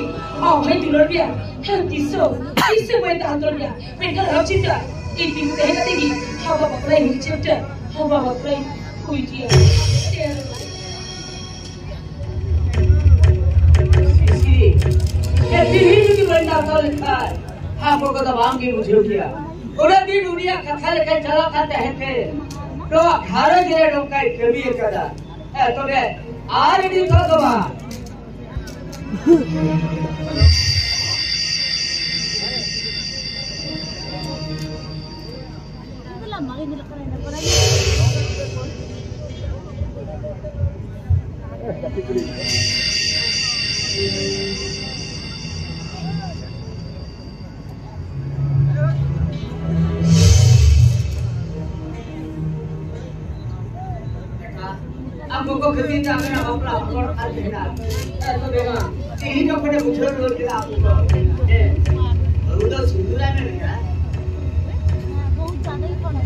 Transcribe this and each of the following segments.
哦，没丢了边，还有地手，地手没打到边，没个老几个，一定得那个地，好爸爸来回接着，好爸爸来回接。ये दिल्ली की बंदा तो लिखा है आपको तो तमाम की मुझे किया पूरा दिन दुनिया कथा लेकर चला खाते हैं थे तो घर गिरे डोंका कभी कदा है तो बे आज दिन तो दवा आपको किसी ने अपना अपना और हाथ देना तो देगा यही तो अपने बुझे रोल के आपको है और उधर सुंदरा में नहीं है बहुत ज्यादा ही कौन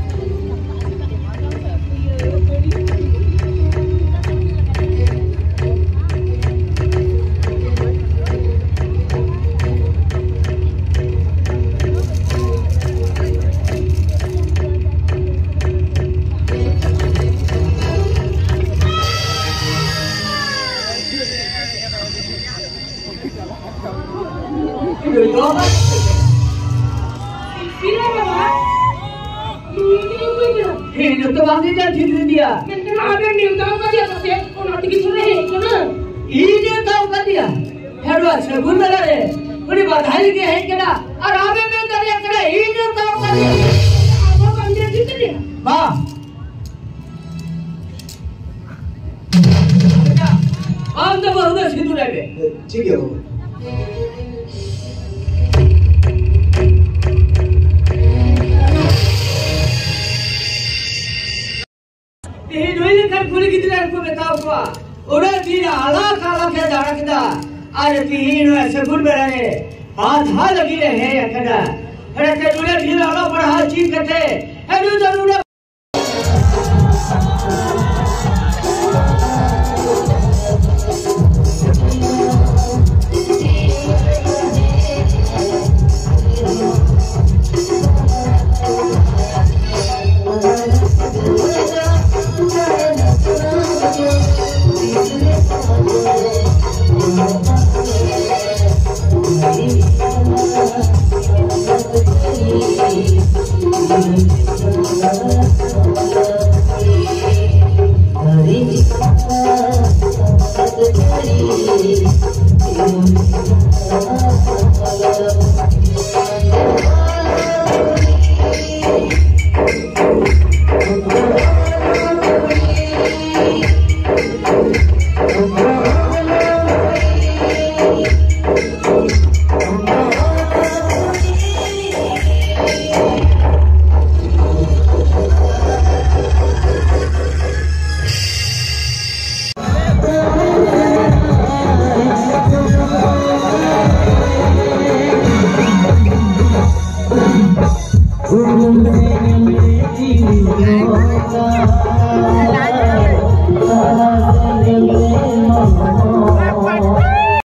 तो बांधे जा ठीक दिया मैंने आगे न्यूज़ का दिया तो कौन हट के सुने है क्या ना ये न्यूज़ का दिया हेडवा से गुण लगा है पूरी बधाई के है क्या और आगे में दरिया करे ये न्यूज़ का दिया आपको बंदे ठीक दिया वाह आप तो बहुत सिद्धू लगे ठीक है वो ये दोई कर पूरी कितने को बताओ को ओरे दिन आला काला के दाड़ा किदा आज तीन ऐसे गुण बेरे आधा लगी रहे अकदा अरे ते दुले दिन आला पढ़ा चीज करते है जो जरूर Hari